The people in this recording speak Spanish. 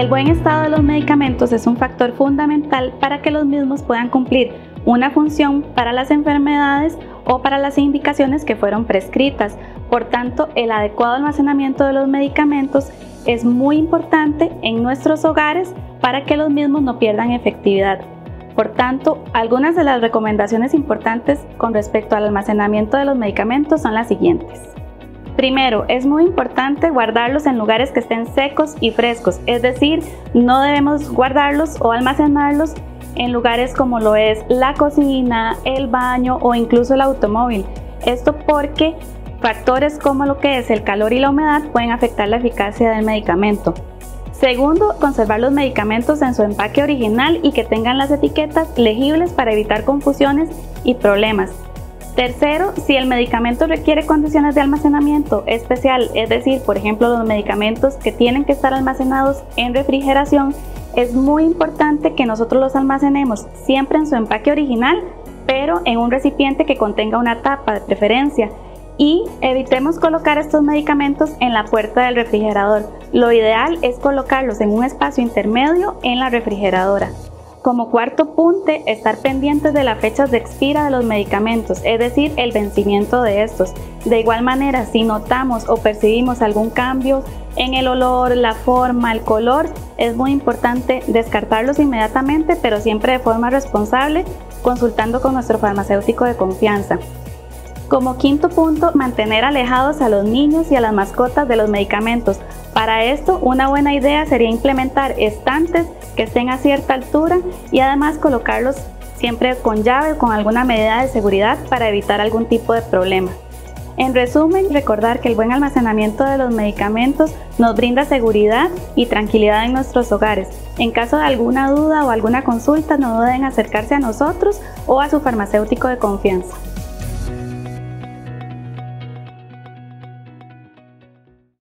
El buen estado de los medicamentos es un factor fundamental para que los mismos puedan cumplir una función para las enfermedades o para las indicaciones que fueron prescritas. Por tanto, el adecuado almacenamiento de los medicamentos es muy importante en nuestros hogares para que los mismos no pierdan efectividad. Por tanto, algunas de las recomendaciones importantes con respecto al almacenamiento de los medicamentos son las siguientes. Primero, es muy importante guardarlos en lugares que estén secos y frescos, es decir, no debemos guardarlos o almacenarlos en lugares como lo es la cocina, el baño o incluso el automóvil. Esto porque factores como lo que es el calor y la humedad pueden afectar la eficacia del medicamento. Segundo, conservar los medicamentos en su empaque original y que tengan las etiquetas legibles para evitar confusiones y problemas. Tercero, si el medicamento requiere condiciones de almacenamiento especial, es decir, por ejemplo, los medicamentos que tienen que estar almacenados en refrigeración, es muy importante que nosotros los almacenemos siempre en su empaque original, pero en un recipiente que contenga una tapa de preferencia. Y evitemos colocar estos medicamentos en la puerta del refrigerador. Lo ideal es colocarlos en un espacio intermedio en la refrigeradora. Como cuarto punto, estar pendientes de las fechas de expira de los medicamentos, es decir, el vencimiento de estos. De igual manera, si notamos o percibimos algún cambio en el olor, la forma, el color, es muy importante descartarlos inmediatamente, pero siempre de forma responsable, consultando con nuestro farmacéutico de confianza. Como quinto punto, mantener alejados a los niños y a las mascotas de los medicamentos. Para esto, una buena idea sería implementar estantes que estén a cierta altura y además colocarlos siempre con llave o con alguna medida de seguridad para evitar algún tipo de problema. En resumen, recordar que el buen almacenamiento de los medicamentos nos brinda seguridad y tranquilidad en nuestros hogares. En caso de alguna duda o alguna consulta, no duden en acercarse a nosotros o a su farmacéutico de confianza.